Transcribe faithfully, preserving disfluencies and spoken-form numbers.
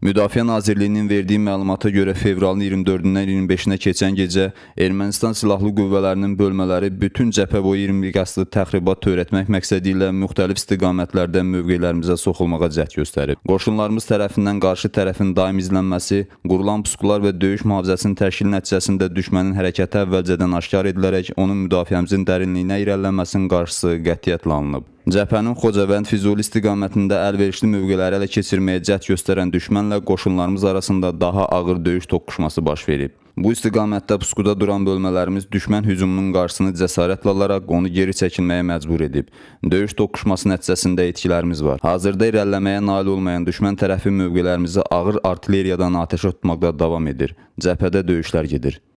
Müdafiə Nazirliyinin verdiyi məlumata görə fevralın iyirmi dördündən iyirmi beşinə keçən gecə Ermənistan Silahlı Qüvvələrinin bölmələri bütün cəbhə boyu iyirmi qəsdli təxribat törətmək məqsədi ilə müxtəlif istiqamətlərdə mövqelərimizə soxulmağa cəhd göstərib. Qoşunlarımız tərəfindən qarşı tərəfin daim izlənməsi, qurulan puskular və döyüş mühafizəsinin təşkil nəticəsində düşmənin hərəkəti əvvəlcədən aşkar edilərək onun müdafiəmizin dərinliyinə irəlilənməsinin qarşısı qətiyyətlə alınıb. Cəbhənin Xocavənd Füzuli istiqamətində əlverişli mövqeləri ələ keçirməyə cəhd göstərən düşmənlə qoşunlarımız arasında daha ağır döyüş toqquşması baş verib. Bu istiqamətdə puskuda duran bölmələrimiz düşmən hücumunun qarşısını cəsarətlə alaraq onu geri çəkilməyə məcbur edib. Döyüş toqquşması nəticəsində itkilərimiz var. Hazırda irəliləməyə nail olmayan düşmən tərəfi mövqelərimizi ağır artilleriyadan atəşə tutmaqda davam edir. Cəbhədə döyüşlər gedir.